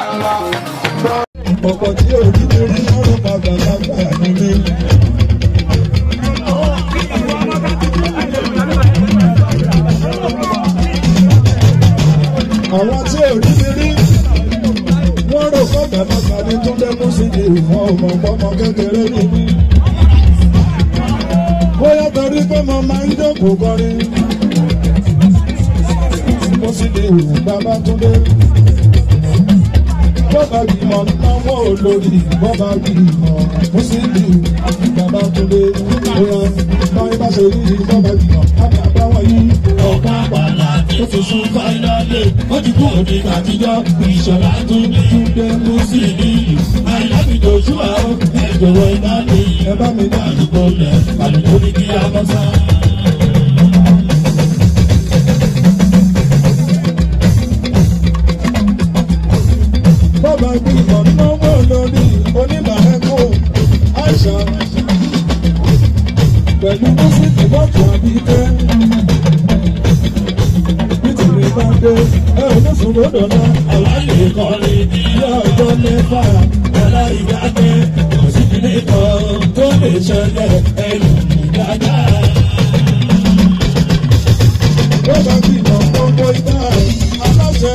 ọkọ̀ tí ò ní torí lọ́rùn padà lágbà nílé. àwọn tí ò ní rí wọ́n rò kọ́gbà lágbà ní tó dẹ́kun sí ní ìwọ̀n ọmọ kékeré ní. bóyá torí pé mo máa ń jókòó kọrin mo sì ní ìwọ̀n bàbá tó dé. Bọ́bá bímọ náwó olórí bọ́bá bímọ Mùsùlùmí bàbá Túndé bóyá báyìí bá ṣe rí bọ́bá bímọ àgbà wọn yìí. Ọ̀pá àpàlà tó fi sún fáínálì ó ti kú òde àtijọ́ ìṣọ̀lá Túndé Mùsùlùmí àìlábì Joshua ẹ̀jọ̀wọ́ ìbálẹ̀ ẹ bá mi dá àdúgbò lẹ̀ àdúgbò ní kí a bọ́ sá. Bọ́bá bímọ náwó olórí oníbàárẹ́kọ̀ àìsà pẹ̀lú mọ́síkì bọ́ọ̀tù àbíkẹ́. Nítorí bá dé ẹ ò ní sùn lọ́dọ̀ náà. Àwáyé kọrin ní ọjọ́ mẹ́fà ọ̀la ìdájẹ́ òsìkìlẹ̀ kan tó lè ṣẹlẹ̀ ẹ̀rù dáadáa. Bọ́bá bímọ gbogbo ìgbà aláṣẹ.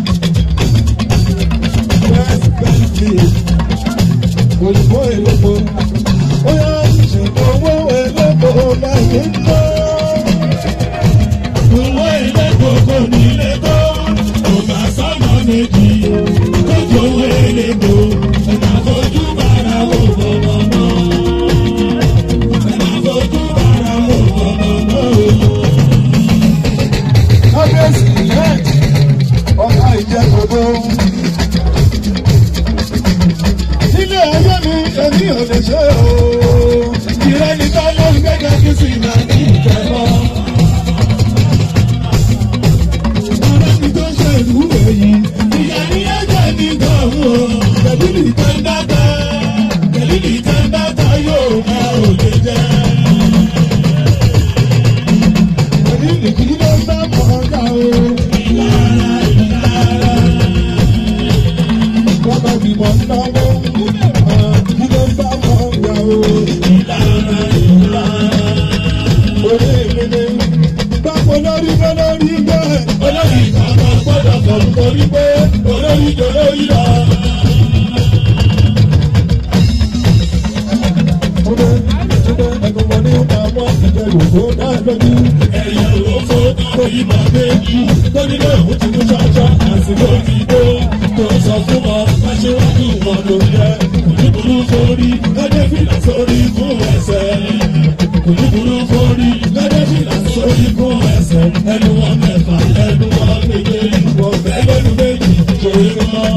Òyìnbó èlòpọ̀ ó yá ìṣègùn owó èlòpọ̀ láyé ńlá. Owó ilé gbogbo nílé tó kò bá sọ́nà méjì lójú owó ilé tó ẹ̀ka fojú bára wò bọ̀bọ̀ náà. Ẹ̀ka fojú bára wò bọ̀bọ̀ náà. Kábíyèsí ẹ̀ ọ̀gá ìjẹ́ gbogbo. Nílé ayé mi èmi ò lè ṣe o. Ìrẹ́ni tó ló ń gbẹ́gẹ́ kí sì máa ní ìjẹ́bọ́. Ọ̀rẹ́ni tó ṣe ìlú èyí. Ìyá ni ẹ̀jẹ̀ ní gbọ̀ngàn o. Kẹ̀lílì tẹ́ ń dáta. Kẹ̀lílì tẹ́ ń dáta yóò máa ò lè jẹ́. Kẹ̀lílì kí ló ń bá kọjá o. Bọ́bá bímọ náwó kí ló ń bá kọjá o. Orí ìpele pápọ̀ lórí lórí bẹ́ẹ̀. Olórí ìkàkọ̀ gbọ́dọ̀ kọ̀ nítorí pé olórí jolórí lọ. Túndé ẹ̀gbọ́n wọn ní ọ̀pá mọ́ ìjẹ́ yòókù náà lójú. Ẹ̀yà òfò tó yíbọn méjì tó nílò òun ti mú ṣáṣá àsìkò ti dé. Tó sọ fún wọn aṣíwájú wọn ló jẹ́. Kò ní burú forí lọ́dẹ fìlà sórí fún ẹsẹ̀. Kò ní burú forí lọ́dẹ fìlà sórí fún ẹsẹ̀. Ẹnu wọn mẹ́fà ẹnu wọn méje wọ́n fẹ́ lẹ́nu méjì ṣòro mọ́.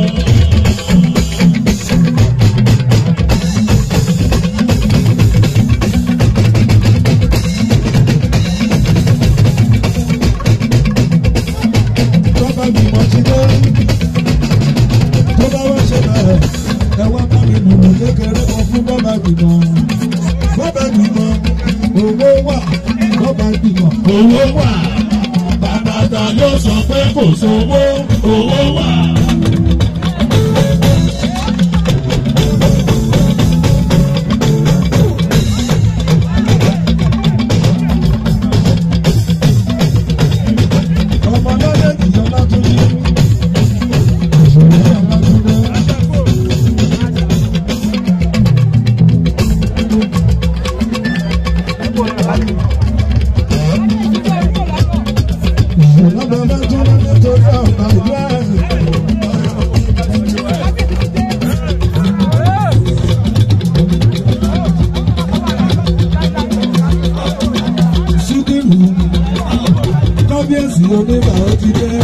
Bọ́bá bímọ ti dé. Tó bá wá ṣe bẹ̀rẹ̀ ẹ wá bá mi lùlù kékeré kan fún bọ́bá bímọ. Bọ́bá bímọ owó wà bọ́bá bímọ. Owó wà bàbá ta ló sọ pé kò sówó owó wà. Ọmọ lọ́dẹ ìjọba tó yí. Ìṣòro ọmọ tó dé. Ìṣòro bàbá tó lọ nítorí ọ̀pá ìlú ẹ̀sìn. Sídìrú kábíyèsí oníbà ó ti dé.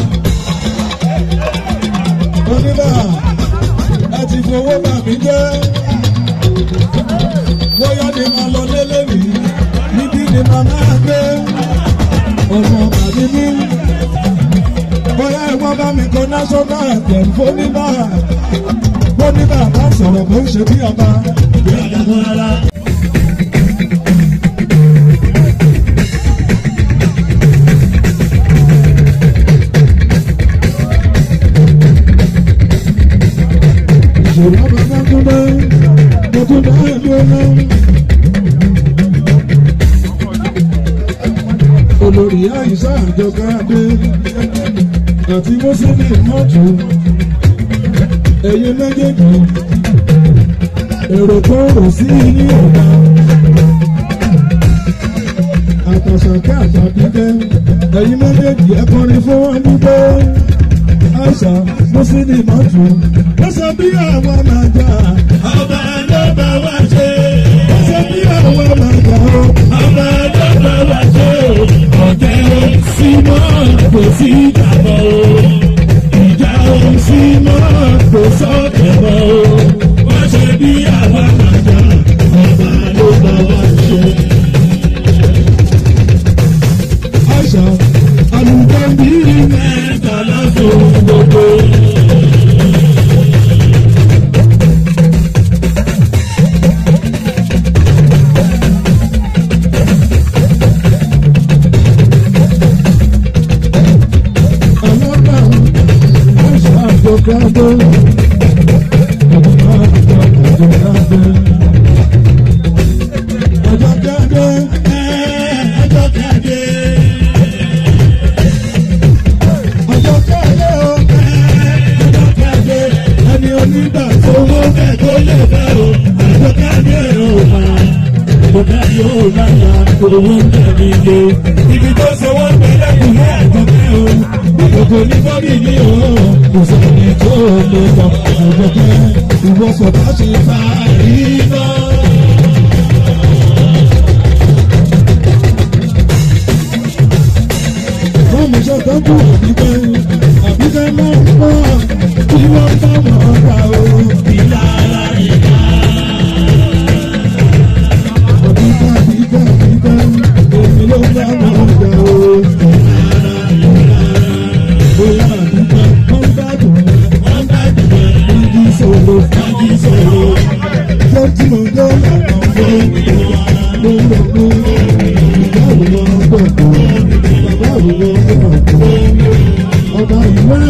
Oníbà ẹ ti fowó bà mí jẹ́. Bóyá ni màá lọ lélẹ̀ mi, níbí ni màá máa gbé. Ọmọ bàbí mi. Bóyá ẹ̀wọ́n bá mi kọ national anthem fóníbà. Fóníbà bá sọ̀rọ̀ bó ń ṣe bí ọba. Bí ọ̀gá tó rárá. gbóná. Olórí àìsàn àjọká dé àti mọ́sílì mọ́tò ẹ̀yin méjèèjì èrò tó rò sí ní ọ̀gá àtàṣàkẹ́ àtàdídẹ́ ẹ̀yin méjèèjì ẹ kọrin fún wọn nígbà àìsàn mọ́sílì mọ́tò wọ́n sọ bí àwọn máa jà ọba ló bá wá ṣe. wọ́n sọ bí àwọn máa jà ó. ọba ló bá wá ṣe. ọ̀tẹ̀ ò sí mọ́ kò sí ìjàmbá o. ìjà ò sí mọ́ kò sọ́kẹ̀ mọ́ o. wọ́n ṣe bí àwa máa jà ọba ló bá wá ṣe. àìsàn àlùkò bí mẹ́ta lọ́sùn gbogbo. Ibi tó ṣe wọ́n pẹ̀lẹ́ kù ní àjọkẹ́ o. Gbogbo ní bọ́dì ní o. Kò sẹ́ni tó lè sọ àjọkẹ́. Ìwọ́sọ̀ bá ṣe fà iná. wọ́n mú iṣẹ́ tó kù níbẹ̀ àbíkẹ́ máa ń pọ̀ kí wọ́n bá wọn gbà ó. Ìlara ìlà. àbíkẹ́ èmi ló bá wọn gbà ó. bóyá àbíkẹ́ wọ́n bá dùn Wọ́n bá dùn ìdí ìṣòro kájí sọ̀rọ̀. tó tí mo gbé lànà gbé ló ń lọ gbé ìyá òun lọ gbọ̀gbọ̀ bàbá òun lọ gbọ̀gbọ̀ ọba ìwé.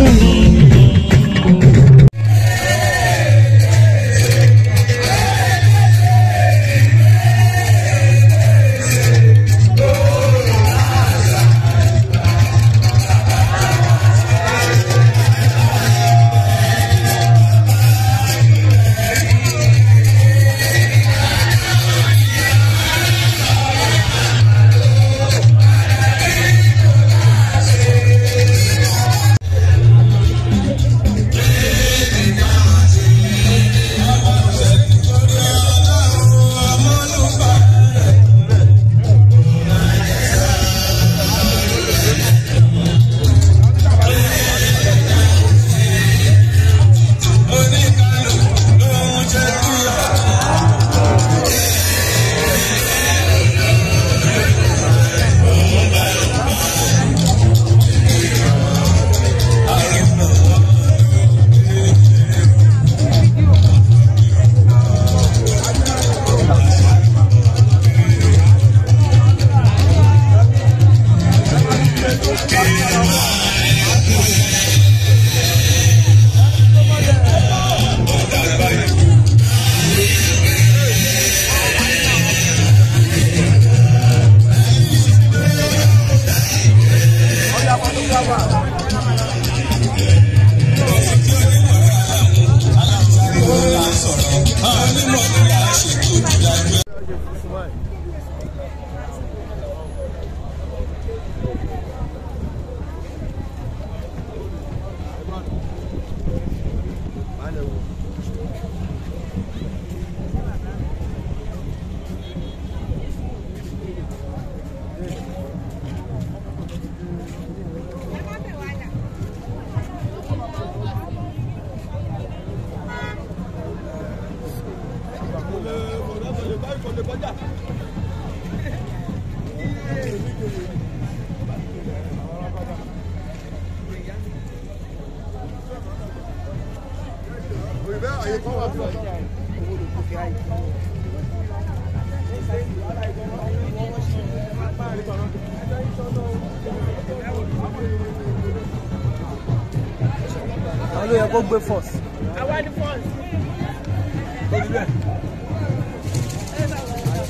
Àwọn ló yẹ kó gbé first. Àwa ni first.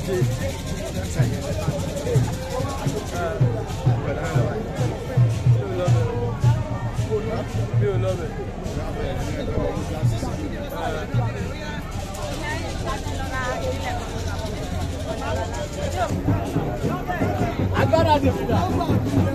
Agora,